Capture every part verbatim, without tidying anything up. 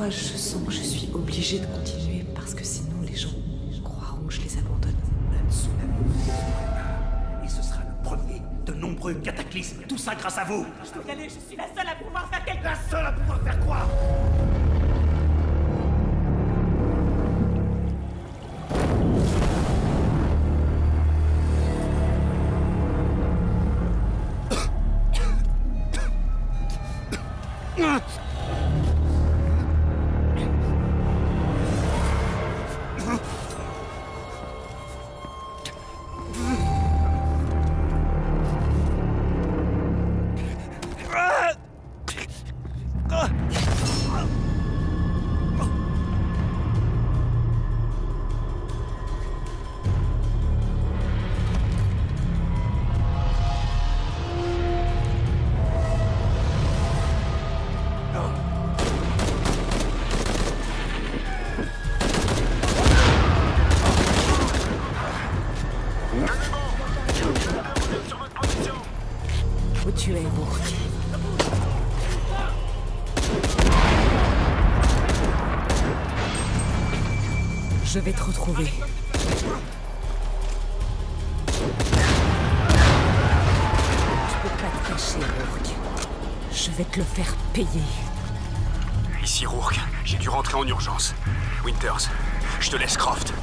Parfois, je sens que je suis obligée de continuer parce que sinon les gens croiront que je les abandonne. Un tsunami et ce sera le premier de nombreux cataclysmes. Tout ça grâce à vous. Je dois y aller, je suis la seule à pouvoir faire quelque chose. La seule à pouvoir faire quoi? Où tu es, Bourg? Je vais te retrouver. Tu peux pas te cacher, Bourg. Je vais te le faire payer. Ici Rourke, j'ai dû rentrer en urgence. Winters, je te laisse Croft.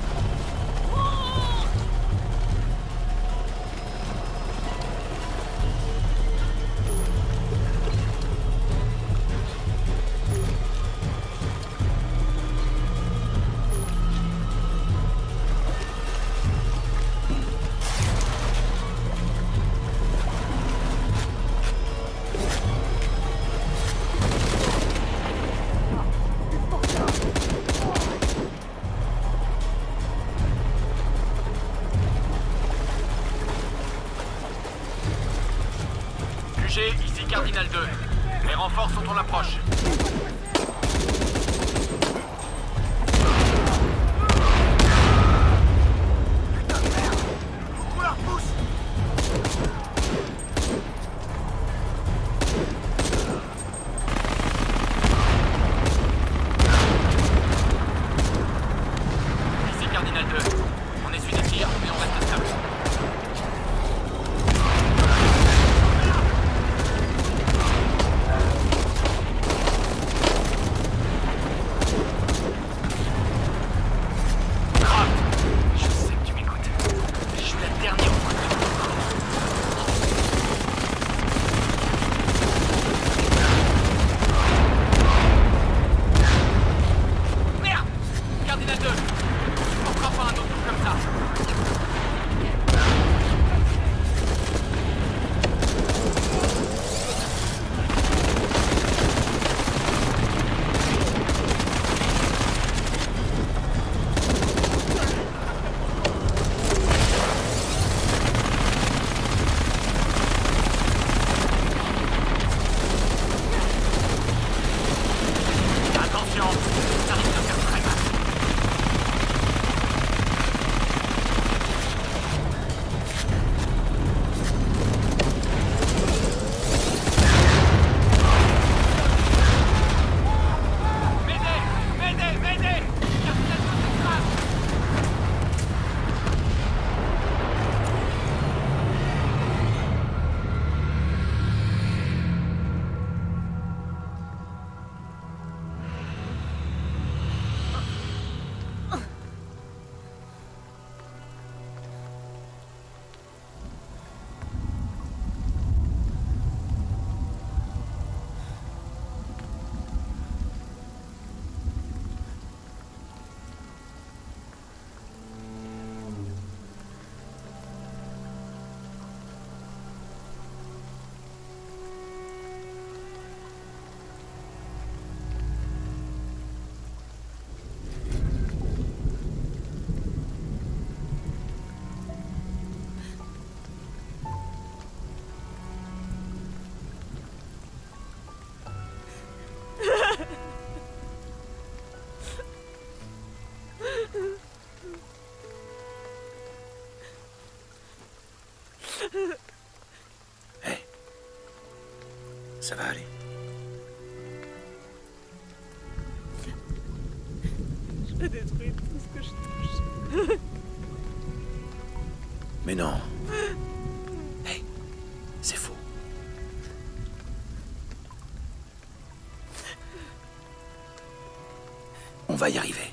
Ici Cardinal deux. Les renforts sont en approche. Putain de merde! Faut qu'on la repousse! Ici Cardinal deux. On essuie des tirs, mais on reste stable. Ça va aller. Je détruis tout ce que je touche. Mais non. Hey, c'est faux. On va y arriver.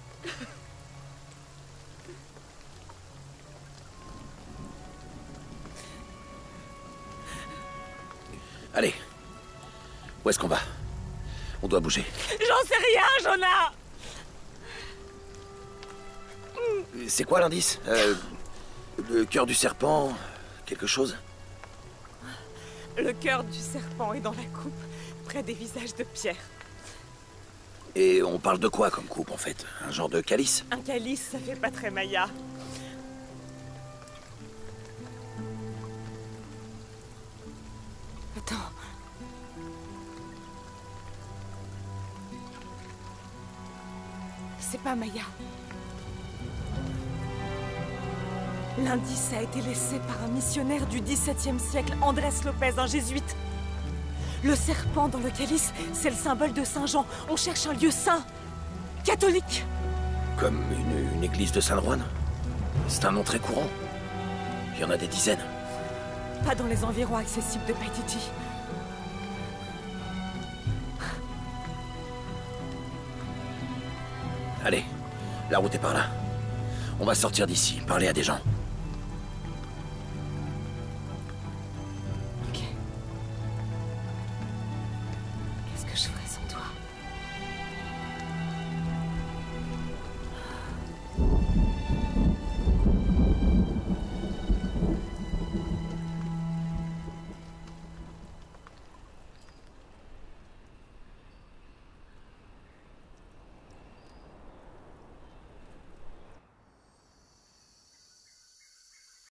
Allez. Où est-ce qu'on va? On doit bouger. J'en sais rien, Jonah. C'est quoi l'indice? euh, Le cœur du serpent... quelque chose? Le cœur du serpent est dans la coupe, près des visages de pierre. Et on parle de quoi comme coupe, en fait? Un genre de calice? Un calice, ça fait pas très Maya. Attends. C'est pas Maya. L'indice a été laissé par un missionnaire du dix-septième siècle, Andrés Lopez, un jésuite. Le serpent dans le calice, c'est le symbole de Saint Jean. On cherche un lieu saint, catholique. Comme une, une église de Saint-Juan? C'est un nom très courant. Il y en a des dizaines. Pas dans les environs accessibles de Paititi. Allez, la route est par là. On va sortir d'ici, parler à des gens.